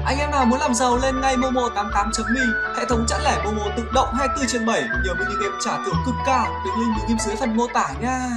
Anh em nào muốn làm giàu lên ngay momo88.me, hệ thống chẵn lẻ Momo tự động 24/7, nhiều mini game trả thưởng cực cao, đường link bên dưới phần mô tả nha.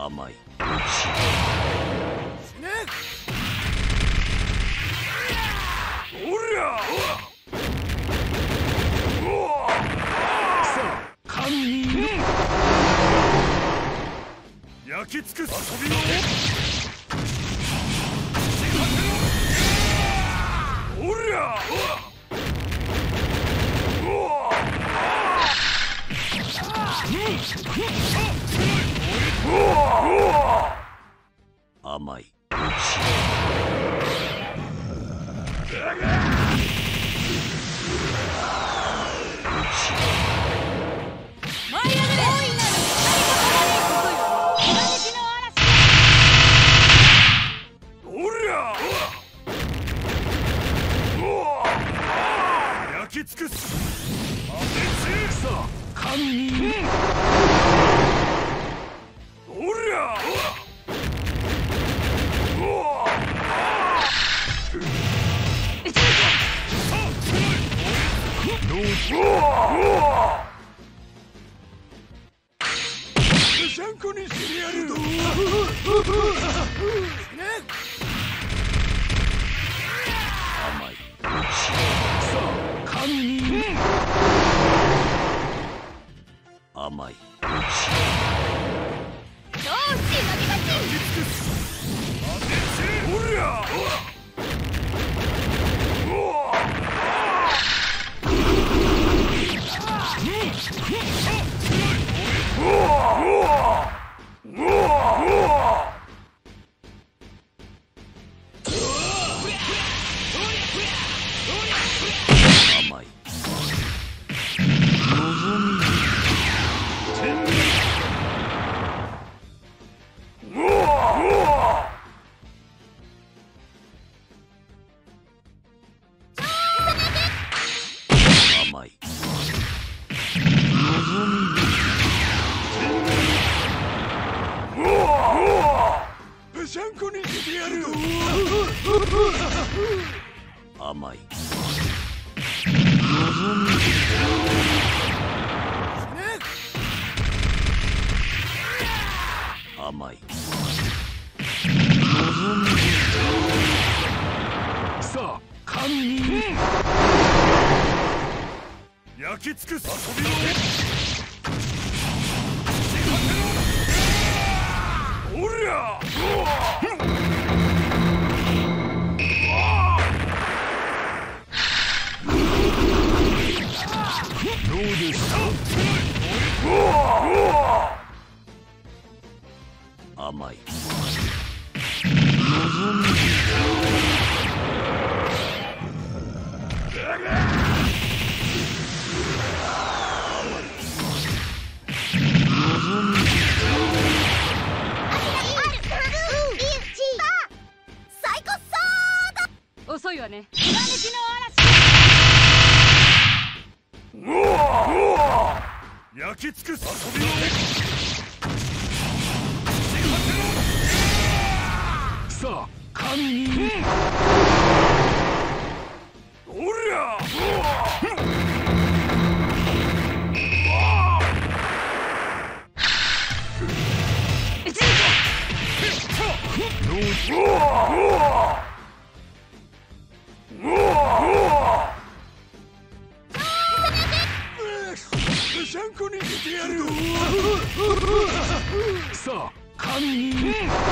甘い。おりゃ。さあ神に焼き尽くす遊びを。おりゃ。甘い。焼き尽くす。さあ神に。おりゃ。シャンコにしてやるぞ。甘い。さあ神に。甘い。おりゃ。甘い。望み。甘い。ぺしゃんこにしてやる。甘い。甘い。さあ神に。焼き尽くす遊びを。おりゃ。どうですか。甘い。 遅いわね。 焼き尽くす遊びを。さあ神に。おりゃ。シャンコにしてやる。さあ神に。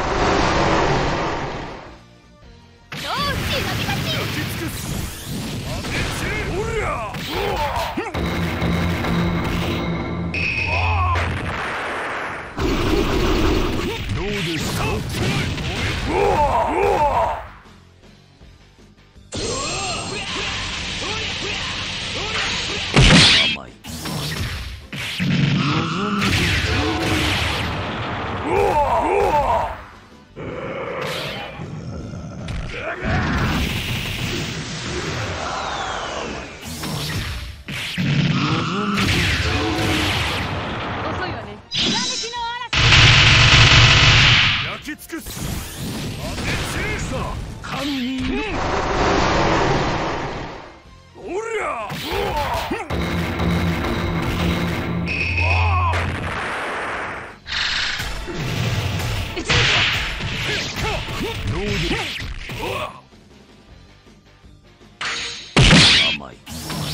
焼き尽くす。おりゃ。どうですか。甘い。 どうで甘い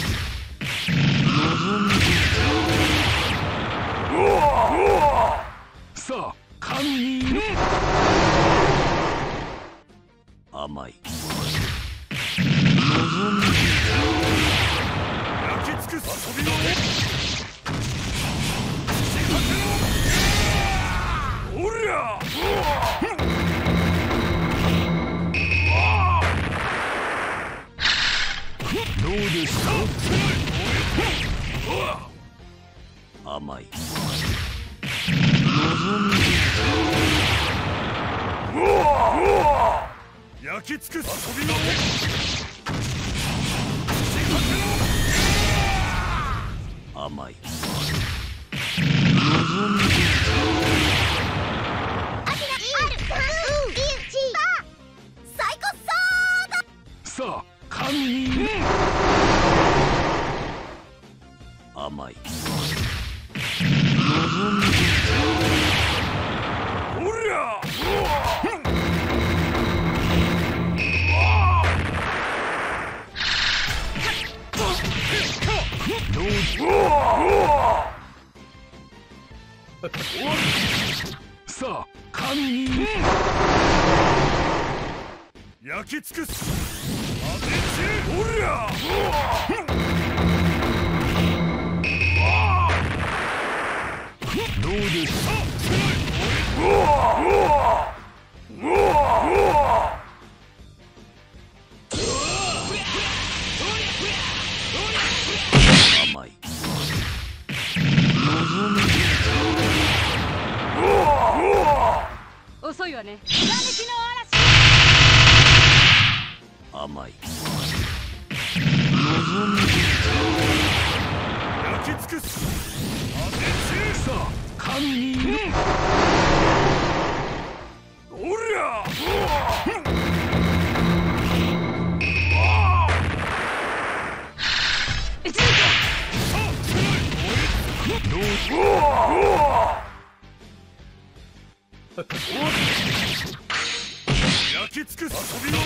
さあ神に甘い焼き尽くす飛びのおりゃどうですか甘い焼き尽くす飛びの甘いさあ神に甘いおりゃさあ神に焼き尽くすおりゃどうですか甘い遅いわね。 甘い焼き尽くすさあ神におりゃ焼き尽くす飛びの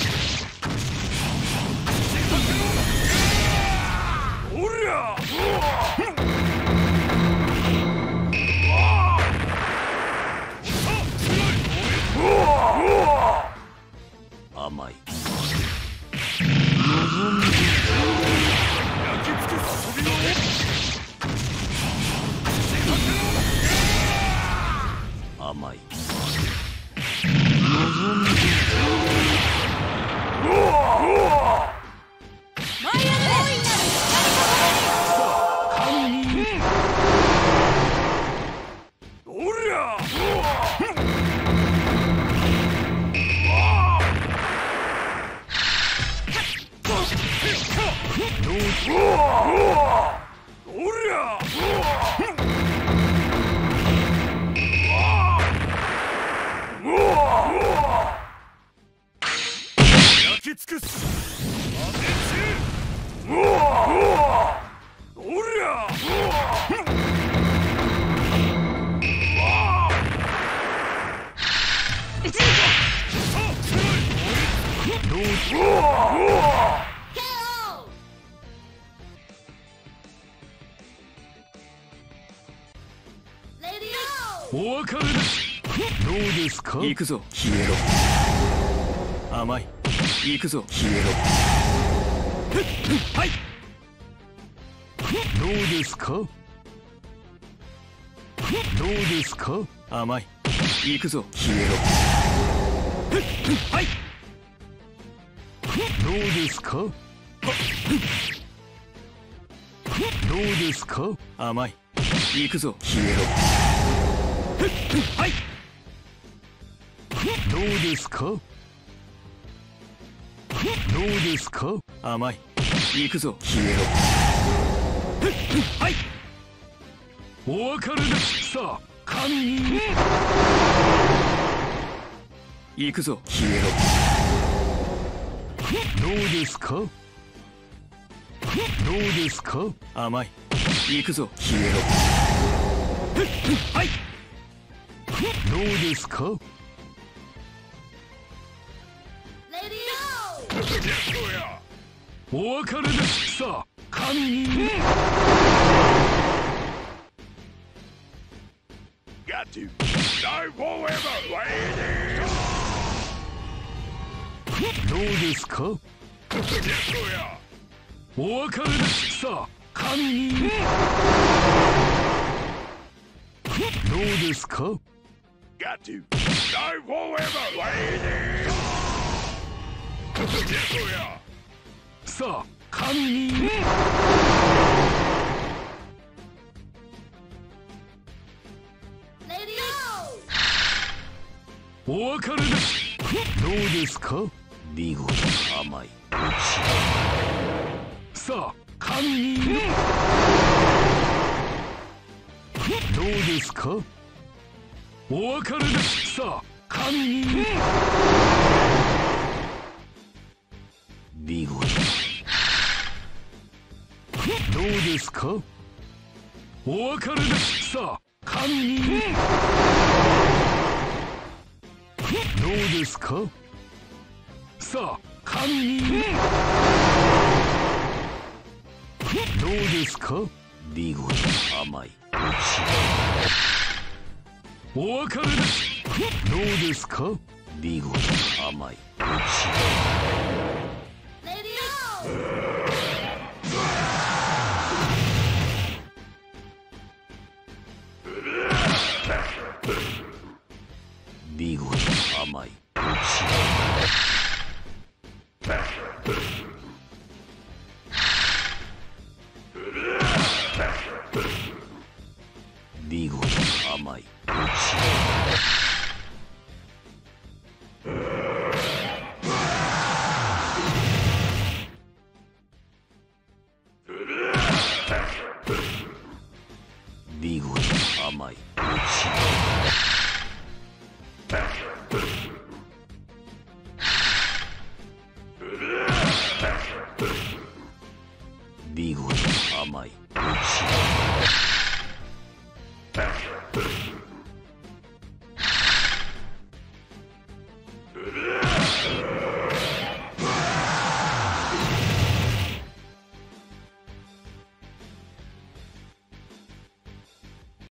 おりゃ甘い焼き尽くす飛びの甘いおりゃおりゃ焼き尽くすおりゃお別れです。どうですか。行くぞ消えろ。甘い。行くぞ消えろ。はい。どうですか。どうですか。甘い。行くぞ消えろ。はい。どうですか。どうですか。甘い。行くぞ消えろ。はい。どうですか。どうですか。甘い。行くぞ消えろ。はい。お別れです。さあ神に行くぞ消えろ。どうですか。どうですか。甘い。行くぞ消えろ。はい。どうですか。どお別れです。さあ神に Got to. I won't ever wait. どうですか。お別れです。さあ神にどうですか。Got to. I won't ever wait. さあ神にお別れです。どうですか。見事甘い。さあ神にどうですか。お別れです。さあ神に見事どうですか。お別れです。さあ神にどうですか。さあ神にどうですか。見事甘い。お別れです。どうですか。見事甘い。見事甘い。見事甘い。見事甘い。見事甘い。